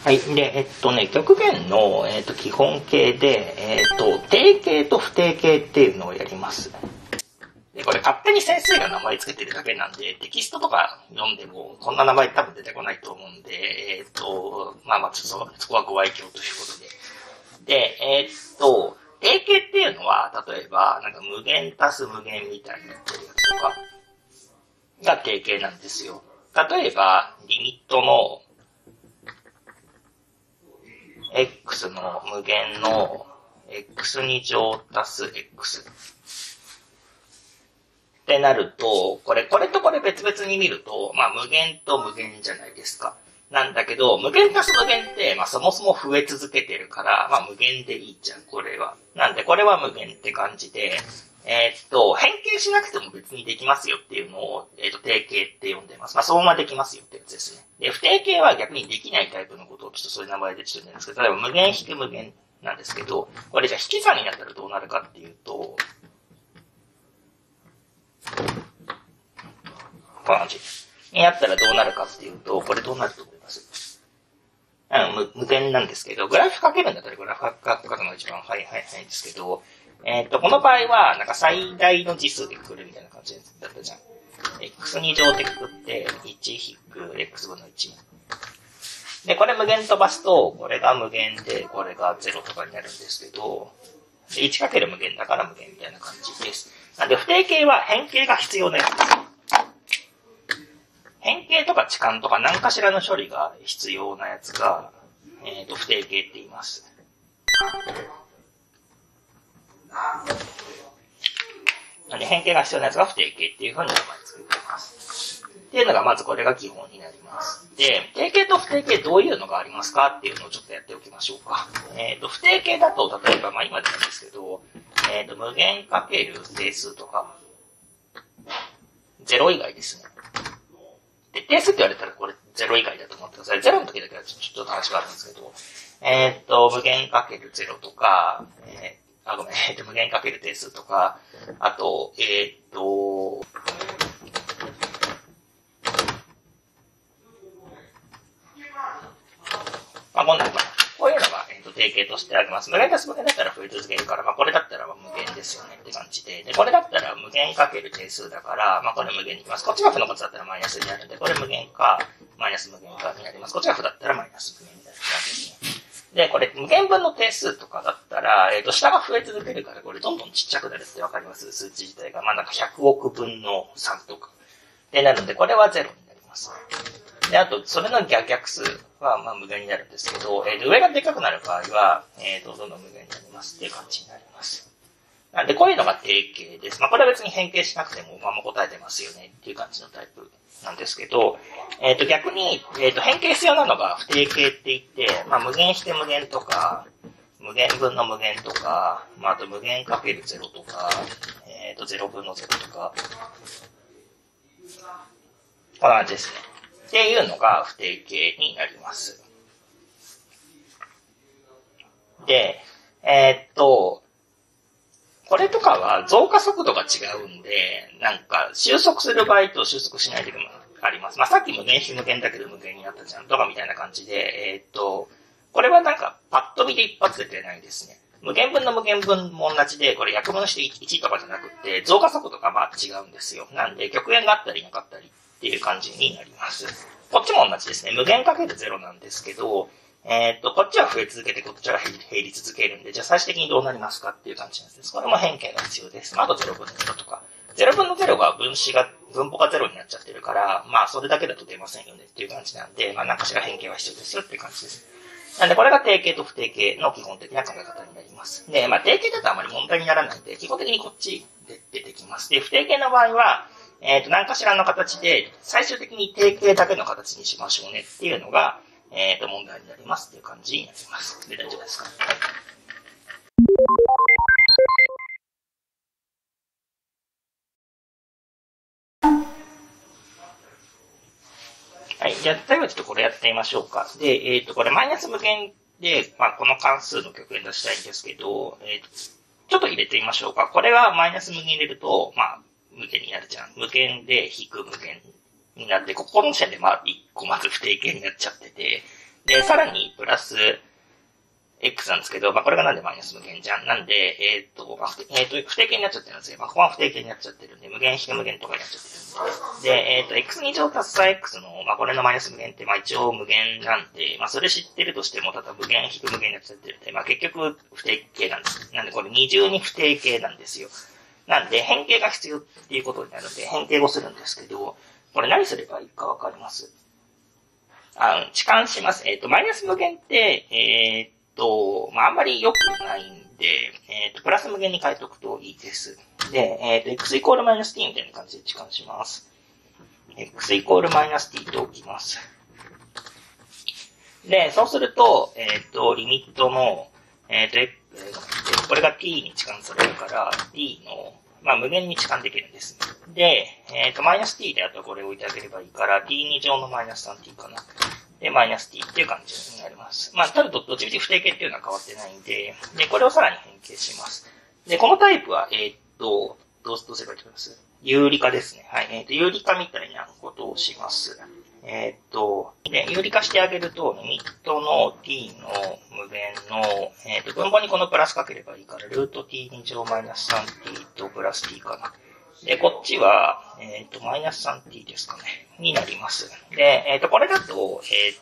はい。で、極限の、基本形で、定型と不定型っていうのをやります。で、これ勝手に先生が名前つけてるだけなんで、テキストとか読んでも、こんな名前多分出てこないと思うんで、ちょっとそこはご愛嬌ということで。で、定型っていうのは、例えば、なんか無限足す無限みたいになってるやつとか、が定型なんですよ。例えば、リミットの、x の無限の x2 乗足す x ってなると、これとこれ別々に見ると、無限と無限じゃないですか。なんだけど、無限足す無限って、そもそも増え続けてるから、無限でいいじゃん、これは。なんで、これは無限って感じで、変形しなくても別にできますよっていうのを、定型って呼んでます。そのままできますよってやつですね。で、不定形は逆にできないタイプのことをちょっとそういう名前でちょっと言うんですけど、例えば無限引く無限なんですけど、これじゃあ引き算になったらどうなるかっていうと、こんな感じになったらどうなるかっていうと、これどうなると思います？無限なんですけど、グラフかけるんだったらグラフかけるのが一番早いんですけど、この場合は、なんか最大の次数でくくるみたいな感じだったじゃん。x2 乗でくくって、1引く x 分の1。で、これ無限飛ばすと、これが無限で、これが0とかになるんですけど、で 1× 無限だから無限みたいな感じです。なんで、不定形は変形が必要なやつです。変形とか置換とか何かしらの処理が必要なやつが、不定形って言います。なんで変形が必要なやつが不定形っていう風に名前作っています。っていうのがまずこれが基本になります。で、定型と不定形どういうのがありますかっていうのをちょっとやっておきましょうか。不定形だと例えば今でもですけど、無限かける定数とか、0以外ですね。で、定数って言われたらこれ0以外だと思ってください。0の時だけはちょっと話があるんですけど、無限かける0とか、無限かける定数とか、あと、こんなのかな。こういうのが、定型としてあります。無限足す無限だったら増え続けるから、これだったら無限ですよねって感じで。で、これだったら無限かける定数だから、これ無限にいきます。こっちが負の数だったらマイナスになるんで、これ無限か、マイナス無限かになります。こっちが負だったらマイナス無限になるって感じですね。で、これ無限分の定数とかだったら、下が増え続けるから、これどんどんちっちゃくなるってわかります？数値自体が。なんか100億分の3とか。で、なので、これは0になります。で、あと、それの逆数は、無限になるんですけど、上がでかくなる場合は、どんどん無限になりますっていう感じになります。なんで、こういうのが定型です。これは別に変形しなくても、答えてますよねっていう感じのタイプなんですけど、逆に、変形必要なのが不定型って言って、無限して無限とか、無限分の無限とか、あと無限かける0とか、0分の0とか、こんな感じですね。っていうのが不定形になります。で、これとかは増加速度が違うんで、なんか収束する場合と収束しない時もあります。さっき無限非無限だけど無限になったじゃんとかみたいな感じで、これはなんかパッと見で一発で出ないですね。無限分の無限分も同じで、これ約分して1とかじゃなくて、増加速度が違うんですよ。なんで極限があったりなかったりっていう感じになります。こっちも同じですね。無限かける0なんですけど、こっちは増え続けて、こっちは減り続けるんで、じゃあ最終的にどうなりますかっていう感じなんです。これも変形が必要です。あと0分の0とか。0分の0は分母が0になっちゃってるから、それだけだと出ませんよねっていう感じなんで、何かしら変形は必要ですよっていう感じです。なんで、これが定型と不定型の基本的な考え方になります。で、定型だとあまり問題にならないんで、基本的にこっちで出てきます。で、不定型の場合は、何かしらの形で、最終的に定型だけの形にしましょうねっていうのが、問題になりますっていう感じになります。で、大丈夫ですか？はい。はい。じゃあ、例えばちょっとこれやってみましょうか。で、これマイナス無限で、この関数の極限出したいんですけど、ちょっと入れてみましょうか。これはマイナス無限入れると、無限になるじゃん。無限で引く無限になって、ここの時点で1個まず不定形になっちゃってて、 で、さらにプラス x なんですけど、これがなんでマイナス無限じゃん。なんで、不定形になっちゃってるんですよ。ここは不定形になっちゃってるんで、無限引く無限とかになっちゃってるんで。で、x2 乗足す x の、これのマイナス無限って、一応無限なんで、それ知ってるとしても、ただ無限引く無限になっちゃってるんで、結局不定形なんです。なんでこれ二重に不定形なんですよ。なんで、変形が必要っていうことになるんで、変形をするんですけど、これ何すればいいかわかります？置換します。マイナス無限って、あんまり良くないんで、プラス無限に変えておくといいです。で、x イコールマイナス t みたいな感じで置換します。x イコールマイナス t と置きます。で、そうすると、リミットの、これが t に置換されるから、t の、無限に置換できるんです。で、マイナス t であとこれを置いてあげればいいから、t2 乗のマイナス 3t かな。で、マイナス t っていう感じになります。ただどっちみち不定形っていうのは変わってないんで、で、これをさらに変形します。で、このタイプは、どうすればいいと思います？有理化ですね。はい。有理化みたいなことをします。で、有理化してあげると、リミットの t の無限の、分母にこのプラスかければいいから、ルート t2 乗マイナス 3t とプラス t かな。で、こっちは、マイナス 3t ですかね。になります。で、これだと、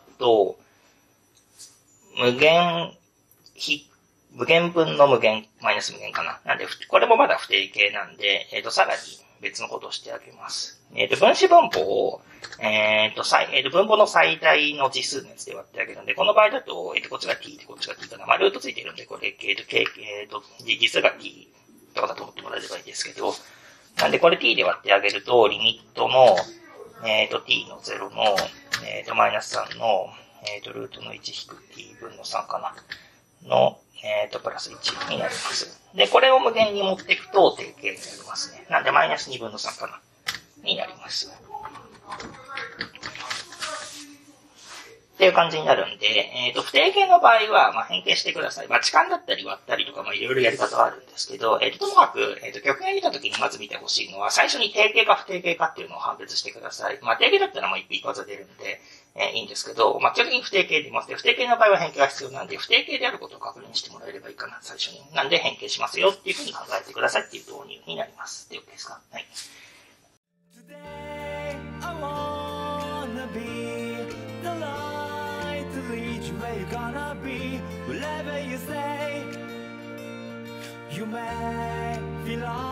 無限分の無限、マイナス無限かな。なんで、これもまだ不定形なんで、さらに別のことをしてあげます。分子分母を、分母の最大の次数のやつで割ってあげるんで、この場合だと、こっちが t でこっちが t かな。ルートついてるんで、これ、次数が t とかだと思ってもらえればいいですけど、なんでこれ t で割ってあげると、リミットの、t の0の、マイナス3の、ルートの1引く t 分の3かな。の、プラス1になります。で、これを無限に持っていくと定型になりますね。なんでマイナス2分の3かな。になります。っていう感じになるんで、不定形の場合は、変形してください。置換だったり割ったりとか、いろいろやり方はあるんですけど、ともかく、極限見たときにまず見てほしいのは、最初に定形か不定形かっていうのを判別してください。定形だったら一発出るんで、いいんですけど、基本的に不定形で言いますね。不定形の場合は変形が必要なんで、不定形であることを確認してもらえればいいかな、最初に。なんで変形しますよっていうふうに考えてくださいっていう導入になります。っていうことですか。はい。Where you gonna be, wherever you stay, you may feel